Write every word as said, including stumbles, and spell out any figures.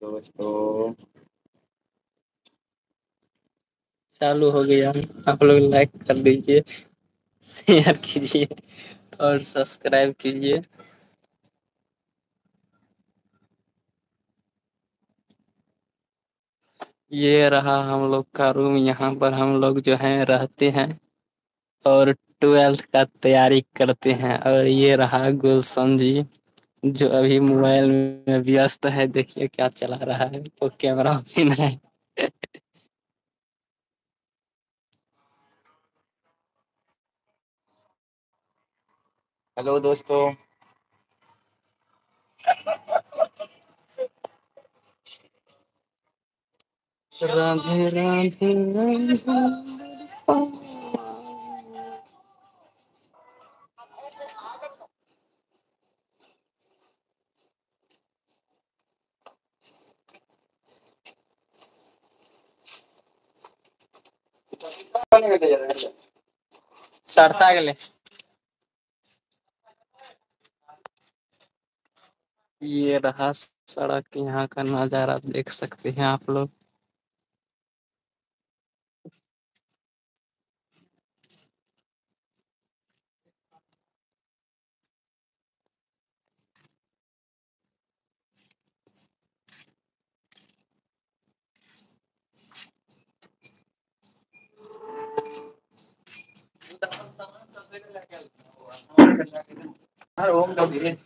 दोस्तों चालू हो गया। आप लोग लाइक कर लीजिए, शेयर कीजिए और सब्सक्राइब कीजिए। ये रहा हम लोग का रूम। यहाँ पर हम लोग जो हैं रहते हैं और ट्वेल्थ का तैयारी करते हैं। और ये रहा गुलशन जी जो अभी मोबाइल में व्यस्त है। देखिए क्या चला रहा है, तो कैमरा ऑन है। हेलो दोस्तों। राधे राधे सरसा गले। ये रहा सड़क, यहाँ का नजारा देख सकते हैं आप लोग। ओम का भी